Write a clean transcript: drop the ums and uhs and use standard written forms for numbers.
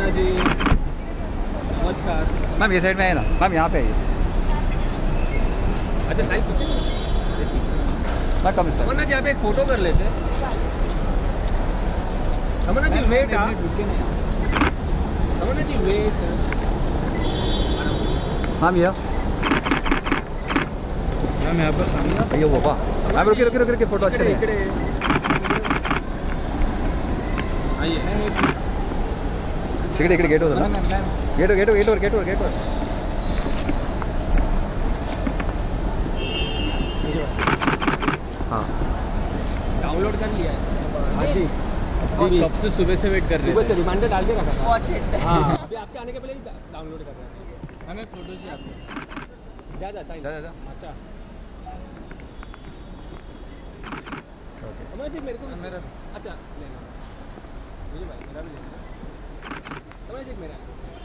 जी नमस्कार। मैम ये साइड में है ना मैम, यहाँ पे आइए। अच्छा साइड पीछे मैं कम इस अमरनाथ जी आप एक फ़ोटो कर लेते हैं। Amarnath ji wait Amarnath ji wait ma'am ये मैम यहाँ पर सामने ये वो वाह मैम रुकिए रुकिए रुकिए फोटो अच्छा नहीं है। आइए इकडे गेट होता ना गेट हाँ डाउनलोड कर लिया है। हाँ जी कब से सुबह से वेट कर रहे हैं। सुबह से रिमाइंडर डाल के रखा था। हाँ अभी आपके आने के पहले ही डाउनलोड कर रहे हैं। हमें फोटो से आपके जा साइन जा अच्छा अमर जी मेरे को मेरा अच्छा लेना मुझे भाई मेरा भी लेना अमर जी मेरा